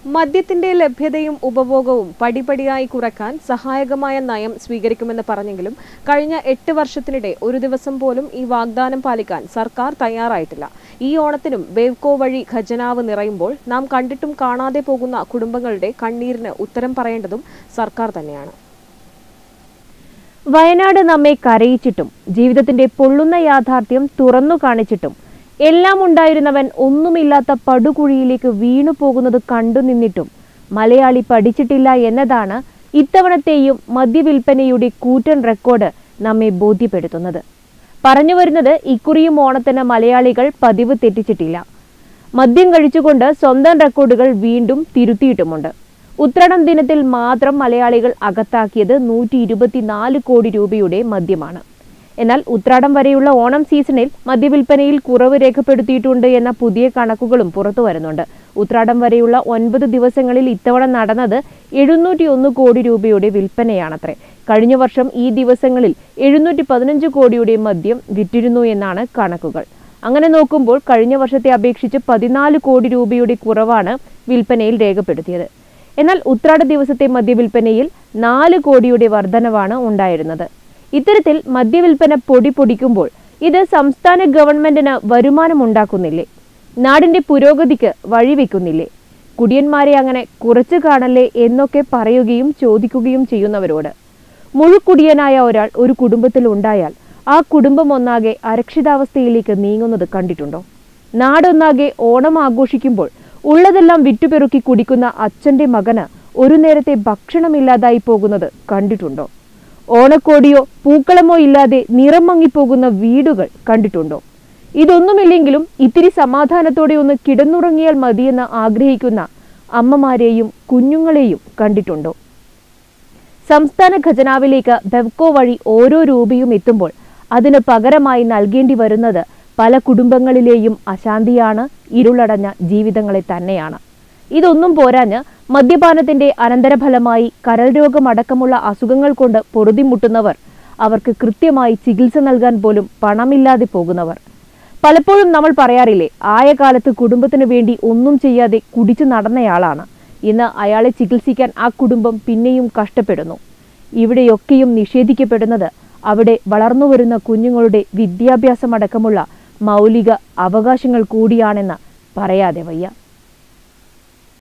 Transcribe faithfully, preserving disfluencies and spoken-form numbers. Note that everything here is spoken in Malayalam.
മദ്യത്തിന്റെ ലഭ്യതയും ഉപഭോഗവും പടിപടിയായി കുറയ്ക്കാൻ സഹായകമായ നയം സ്വീകരിക്കുമെന്ന് പറഞ്ഞെങ്കിലും കഴിഞ്ഞ എട്ട് വർഷത്തിനിടെ ഒരു ദിവസം പോലും ഈ വാഗ്ദാനം പാലിക്കാൻ സർക്കാർ തയ്യാറായിട്ടില്ല. ഈ ഓണത്തിനും ബേവ്കോ വഴി ഖജനാവ് നിറയുമ്പോൾ നാം കണ്ടിട്ടും കാണാതെ പോകുന്ന കുടുംബങ്ങളുടെ കണ്ണീരിന് ഉത്തരം പറയേണ്ടതും സർക്കാർ തന്നെയാണ്. വയനാട് നമ്മെ കരയിച്ചിട്ടും ജീവിതത്തിന്റെ പൊള്ളുന്ന യാഥാർത്ഥ്യം തുറന്നു കാണിച്ചിട്ടും എല്ലാം ഉണ്ടായിരുന്നവൻ ഒന്നുമില്ലാത്ത പടുകുഴിയിലേക്ക് വീണു പോകുന്നത് കണ്ടുനിന്നിട്ടും മലയാളി പഠിച്ചിട്ടില്ല എന്നതാണ് ഇത്തവണത്തെയും മദ്യവിൽപ്പനയുടെ കൂറ്റൻ റെക്കോർഡ് നമ്മെ ബോധ്യപ്പെടുത്തുന്നത്. പറഞ്ഞു വരുന്നത് ഇക്കുറിയും ഓണത്തിന് മലയാളികൾ പതിവ് തെറ്റിച്ചിട്ടില്ല. മദ്യം കഴിച്ചുകൊണ്ട് സ്വന്തം റെക്കോർഡുകൾ വീണ്ടും തിരുത്തിയിട്ടുമുണ്ട്. ഉത്രാടം ദിനത്തിൽ മാത്രം മലയാളികൾ അകത്താക്കിയത് നൂറ്റി ഇരുപത്തിനാല് കോടി രൂപയുടെ മദ്യമാണ്. എന്നാൽ ഉത്രാടം വരെയുള്ള ഓണം സീസണിൽ മദ്യവിൽപ്പനയിൽ കുറവ് രേഖപ്പെടുത്തിയിട്ടുണ്ട് എന്ന പുതിയ കണക്കുകളും പുറത്തു വരുന്നുണ്ട്. ഉത്രാടം വരെയുള്ള ഒൻപത് ദിവസങ്ങളിൽ ഇത്തവണ നടന്നത് എഴുന്നൂറ്റി ഒന്ന് കോടി രൂപയുടെ വിൽപ്പനയാണത്രേ. കഴിഞ്ഞ വർഷം ഈ ദിവസങ്ങളിൽ എഴുന്നൂറ്റി പതിനഞ്ച് കോടിയുടെ മദ്യം വിറ്റിരുന്നു എന്നാണ് കണക്കുകൾ. അങ്ങനെ നോക്കുമ്പോൾ കഴിഞ്ഞ വർഷത്തെ അപേക്ഷിച്ച് പതിനാല് കോടി രൂപയുടെ കുറവാണ് വിൽപ്പനയിൽ രേഖപ്പെടുത്തിയത്. എന്നാൽ ഉത്രാട ദിവസത്തെ മദ്യവിൽപ്പനയിൽ നാല് കോടിയുടെ വർധനവാണ് ഉണ്ടായിരുന്നത്. ഇത്തരത്തിൽ മദ്യവിൽപ്പന പൊടി പൊടിക്കുമ്പോൾ ഇത് സംസ്ഥാന ഗവൺമെന്റിന് വരുമാനമുണ്ടാക്കുന്നില്ലേ? നാടിന്റെ പുരോഗതിക്ക് വഴിവെക്കുന്നില്ലേ? കുടിയന്മാരെ അങ്ങനെ കുറച്ചു കാണല്ലേ എന്നൊക്കെ പറയുകയും ചോദിക്കുകയും ചെയ്യുന്നവരോട് മുഴുക്കുടിയനായ ഒരാൾ ഒരു കുടുംബത്തിൽ ഉണ്ടായാൽ ആ കുടുംബം ഒന്നാകെ അരക്ഷിതാവസ്ഥയിലേക്ക് നീങ്ങുന്നത് കണ്ടിട്ടുണ്ടോ? നാടൊന്നാകെ ഓണം ആഘോഷിക്കുമ്പോൾ ഉള്ളതെല്ലാം വിറ്റുപെറുക്കി കുടിക്കുന്ന അച്ഛന്റെ മകന് ഒരു നേരത്തെ ഭക്ഷണമില്ലാതായി പോകുന്നത് കണ്ടിട്ടുണ്ടോ? ഓണക്കോടിയോ പൂക്കളമോ ഇല്ലാതെ നിറം മങ്ങിപ്പോകുന്ന വീടുകൾ കണ്ടിട്ടുണ്ടോ? ഇതൊന്നുമില്ലെങ്കിലും ഇത്തിരി സമാധാനത്തോടെ ഒന്ന് കിടന്നുറങ്ങിയാൽ മതിയെന്ന് ആഗ്രഹിക്കുന്ന അമ്മമാരെയും കുഞ്ഞുങ്ങളെയും കണ്ടിട്ടുണ്ടോ? സംസ്ഥാന ഖജനാവിലേക്ക് ബെവ്കോ വഴി ഓരോ രൂപയും എത്തുമ്പോൾ അതിന് പകരമായി നൽകേണ്ടി വരുന്നത് പല കുടുംബങ്ങളിലെയും അശാന്തിയാണ്, ഇരുളടഞ്ഞ ജീവിതങ്ങളെ തന്നെയാണ്. ഇതൊന്നും പോരാഞ്ഞ് മദ്യപാനത്തിന്റെ അനന്തരഫലമായി കരൾ രോഗമടക്കമുള്ള അസുഖങ്ങൾ കൊണ്ട് പൊറുതിമുട്ടുന്നവർ, അവർക്ക് കൃത്യമായി ചികിത്സ നൽകാൻ പോലും പണമില്ലാതെ പോകുന്നവർ. പലപ്പോഴും നമ്മൾ പറയാറില്ലേ, ആയ കാലത്ത് കുടുംബത്തിനു വേണ്ടി ഒന്നും ചെയ്യാതെ കുടിച്ചു നടന്നയാളാണ്. ഇന്ന് അയാളെ ചികിത്സിക്കാൻ ആ കുടുംബം പിന്നെയും കഷ്ടപ്പെടുന്നു. ഇവിടെയൊക്കെയും നിഷേധിക്കപ്പെടുന്നത് അവിടെ വളർന്നുവരുന്ന കുഞ്ഞുങ്ങളുടെ വിദ്യാഭ്യാസമടക്കമുള്ള മൗലിക അവകാശങ്ങൾ കൂടിയാണെന്ന് പറയാതെ വയ്യ.